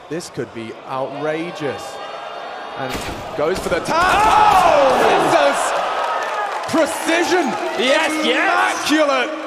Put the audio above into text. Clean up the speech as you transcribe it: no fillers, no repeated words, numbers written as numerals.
This could be outrageous. And goes for the tap. Oh! Precision! Yes, yes! Immaculate!